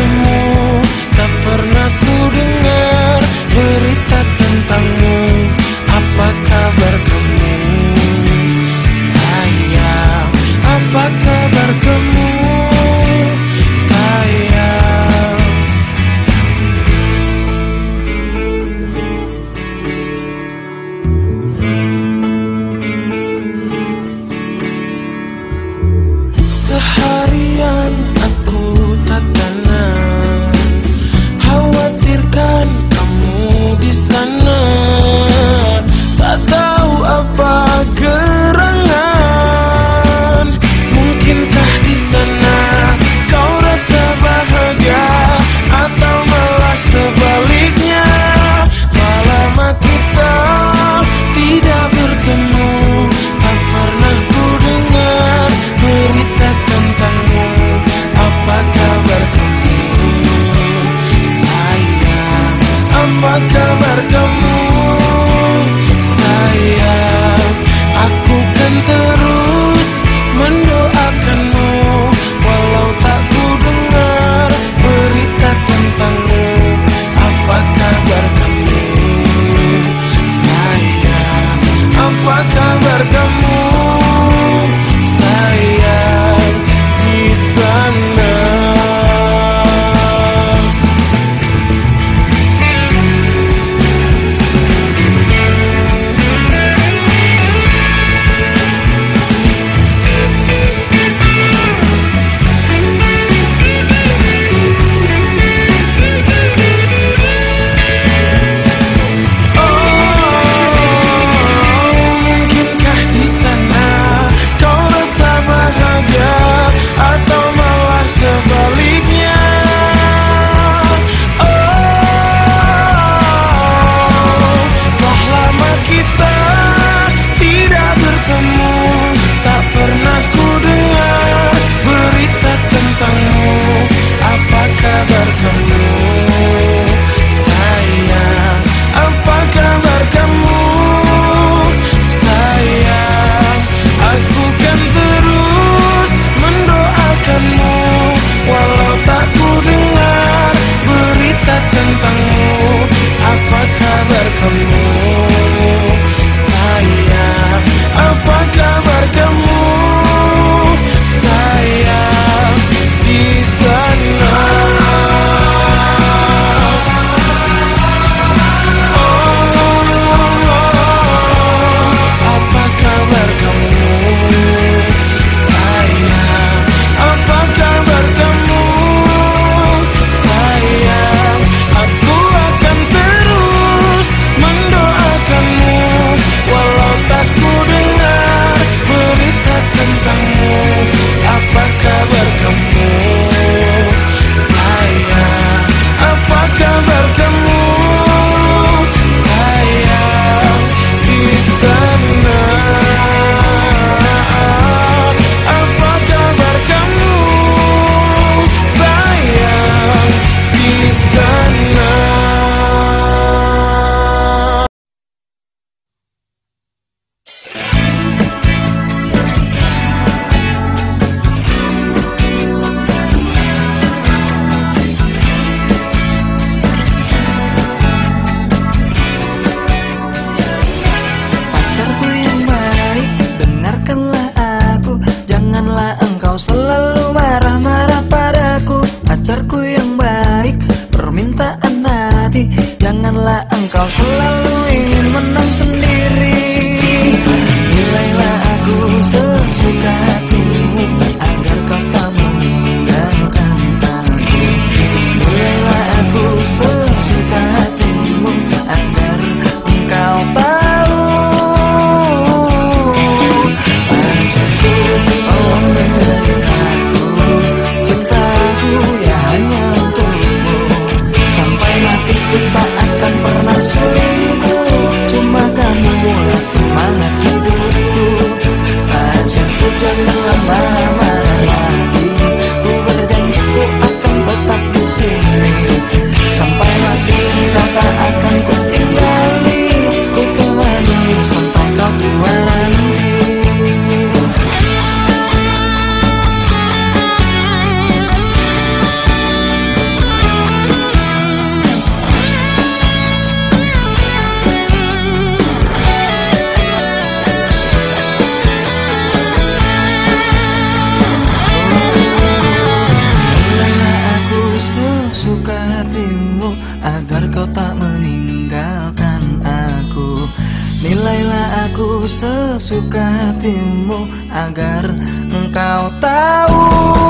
bertemu, tak pernah ku dengar berita tentangmu. Apa kabar kamu, sayang? Apa kabar kamu, sayang? Seharian aku tak tenang, khawatirkan kamu di sana. Tak tahu apa gerangan, mungkinkah di sana kau rasa bahagia, atau malah sebaliknya. Tak lama kita tidak bertemu, tak pernah ku dengar berita tentangmu. Apa kabar kamu, sayang? Apa kabar kamu, sayang? Aku kan terus mendoakanmu, walau tak ku dengar berita tentangmu. Apa kabar kamu, sayang? Apa kabar kamu, sayang, di sana? Apa kabar kamu, sayang? Apa kabar kamu, sayang? Aku kan terus mendoakanmu, walau tak ku dengar berita tentangmu. Apa kabar kamu, sayang? Apa kabar kamu, sayang, di sana? Apa kabar kamu, sayang? Apa kabar kamu, sayang? Aku akan terus mendoakanmu, walau tak ku dengar berita tentangmu. Apa kabar kamu, sayang? Apa kabar kamu, sayang, di sana? Apa kabar kamu, sayang, di sana? Pacarku yang baik, dengarkanlah aku, janganlah engkau selalu marah-marah padaku. Pacarku yang baik, permintaan hati, janganlah engkau selalu ingin menang sendiri. Nilailah aku sesuka hatimu, agar kau tak meninggalkan aku. Nilailah aku sesuka hatimu, agar engkau tahu. Pacarku, tolong dengerin aku, cintaku ya hanya untukmu. Sampai mati ku tak akan pernah selingkuh. sesuka hatimu agar engkau tahu.